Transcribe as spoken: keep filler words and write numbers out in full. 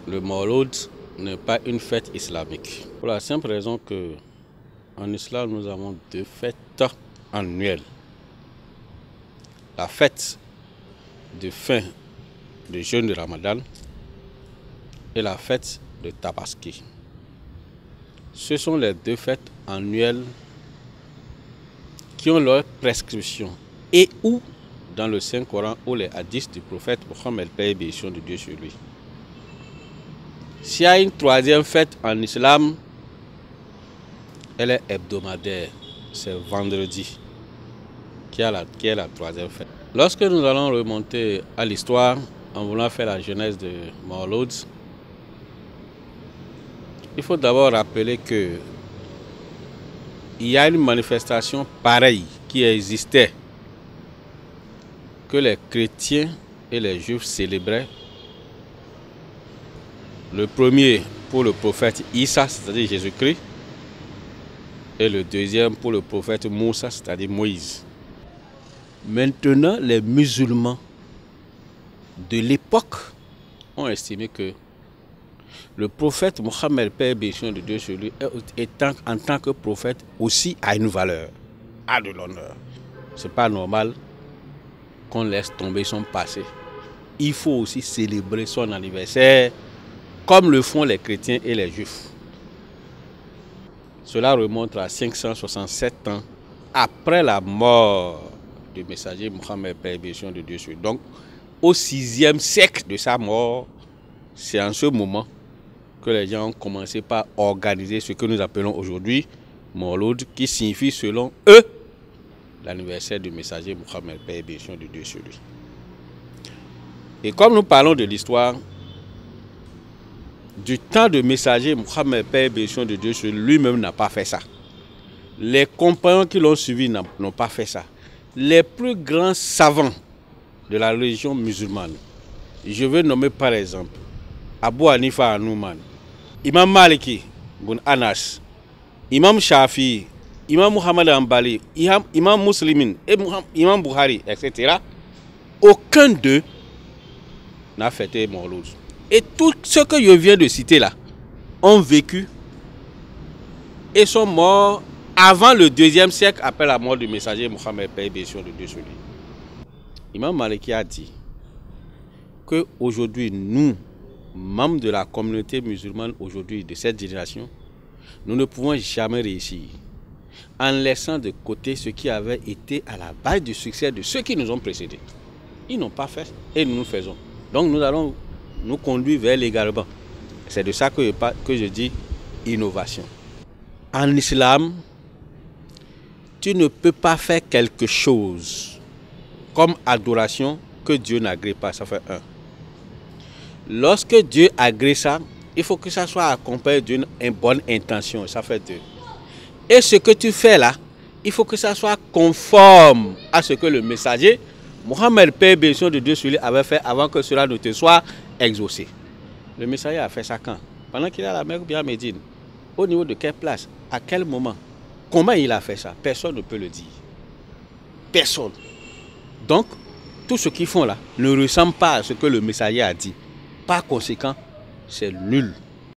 le Mawlud n'est pas une fête islamique. Pour la simple raison que en islam, nous avons deux fêtes annuelles. La fête de fin de jeûne de Ramadan et la fête de Tabaski. Ce sont les deux fêtes annuelles qui ont leur prescription et où dans le Saint-Coran ou les hadiths du prophète Mohammed, paix et bénédiction de Dieu sur lui. S'il y a une troisième fête en islam, elle est hebdomadaire, c'est vendredi qui, a la, qui est la troisième fête. Lorsque nous allons remonter à l'histoire, en voulant faire la genèse de Mawlud, il faut d'abord rappeler que il y a une manifestation pareille qui existait, que les chrétiens et les juifs célébraient. Le premier pour le prophète Issa, c'est-à-dire Jésus-Christ, et le deuxième pour le prophète Moussa, c'est-à-dire Moïse. Maintenant, les musulmans de l'époque ont estimé que le prophète Mohammed, paix et bénédiction de Dieu sur lui, étant en tant que prophète aussi a une valeur, a de l'honneur. Ce n'est pas normal qu'on laisse tomber son passé. Il faut aussi célébrer son anniversaire comme le font les chrétiens et les juifs. Cela remonte à cinq cent soixante-sept ans après la mort du messager Mohammed, paix et bénédiction de Dieu sur lui. Donc, au sixième siècle de sa mort, c'est en ce moment que les gens ont commencé par organiser ce que nous appelons aujourd'hui Mawlud, qui signifie selon eux l'anniversaire du messager Mohammed, paix et bénédiction de Dieu sur lui. Et comme nous parlons de l'histoire, du temps de messager Mohammed, paix et bénédiction de Dieu sur lui-même n'a pas fait ça. Les compagnons qui l'ont suivi n'ont pas fait ça. Les plus grands savants de la religion musulmane, je veux nommer par exemple Abu Hanifa An-Nu'man, Imam Maliki Ibn Anas, Imam Shafi'i, Imam Muhammad Hanbali, Imam Muslimin, Imam Bukhari, et cetera. Aucun d'eux n'a fêté Mawlud. Et tous ceux que je viens de citer là ont vécu et sont morts avant le deuxième siècle après la mort du messager Mohammed, paix et bénédiction de Dieu sur lui. Imam Maliki a dit que aujourd'hui nous, membres de la communauté musulmane aujourd'hui de cette génération, nous ne pouvons jamais réussir en laissant de côté ce qui avait été à la base du succès de ceux qui nous ont précédés. Ils n'ont pas fait et nous nous faisons. Donc nous allons nous conduire vers l'également. C'est de ça que je, que je dis innovation. En islam, tu ne peux pas faire quelque chose comme adoration que Dieu n'agrée pas. Ça fait un. Lorsque Dieu agrée ça, il faut que ça soit accompagné d'une bonne intention. Ça fait deux. Et ce que tu fais là, il faut que ça soit conforme à ce que le messager Mohammed, paix et bénédiction de Dieu sur lui, avait fait avant que cela ne te soit exaucé. Le messager a fait ça quand? Pendant qu'il est à la Mecque ou bien à Médine? Au niveau de quelle place? À quel moment? Comment il a fait ça? Personne ne peut le dire. Personne. Donc, tout ce qu'ils font là ne ressemble pas à ce que le messager a dit. Par conséquent, c'est nul.